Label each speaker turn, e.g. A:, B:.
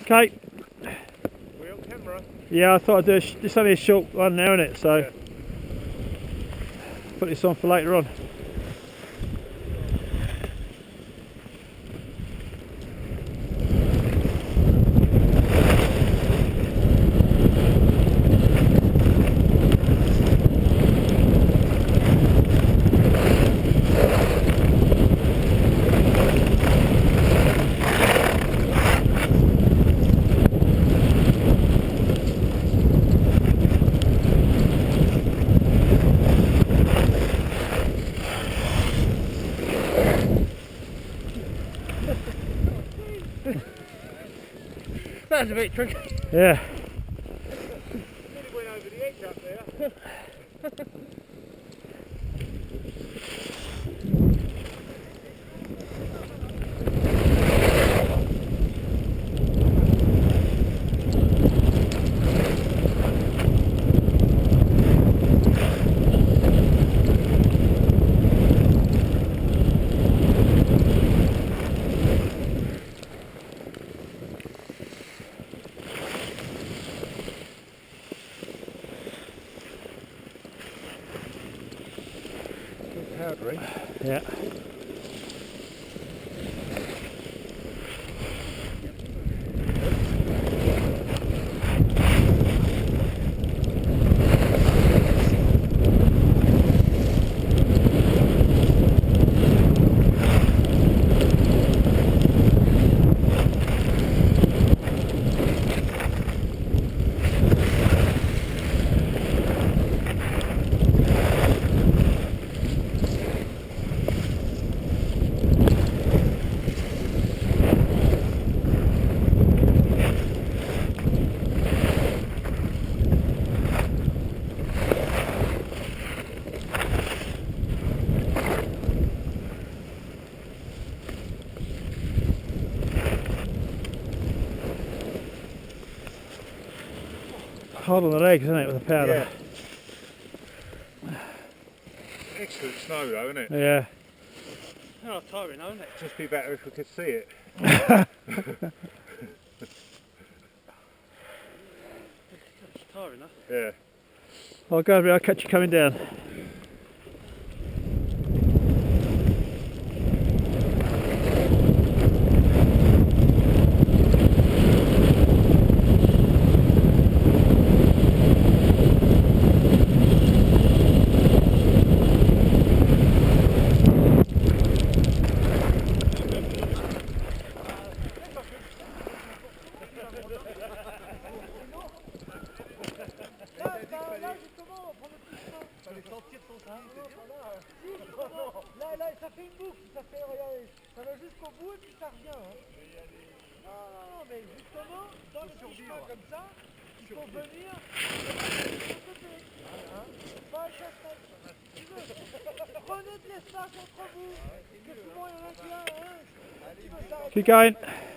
A: Okay.
B: We on camera?
A: Yeah, I thought I'd do it's only a short one now, isn't it? So
B: Yeah.
A: put this on for later on.
B: That was a bit tricky.
A: Yeah.
B: Nearly went over the edge up there. Powdery.
A: Yeah. Hard on the legs, isn't it, with the powder?
B: Yeah. Excellent snow though, isn't it?
A: Yeah.
B: Oh, tiring though, isn't it? Just be better if we could see it.
C: It's tiring, huh?
B: Yeah.
A: I'll go over here, I'll catch you coming down.
C: Là, ça fait une boucle, ça fait, regardez, ça va jusqu'au bout et puis ça revient. Hein. Non, mais justement, dans les petits chemins comme ça, il faut venir, hein, pas à chaque prenez de l'espace entre vous, que souvent il y en a qui a, hein, qui veut s'arrêter.
A: Keep going.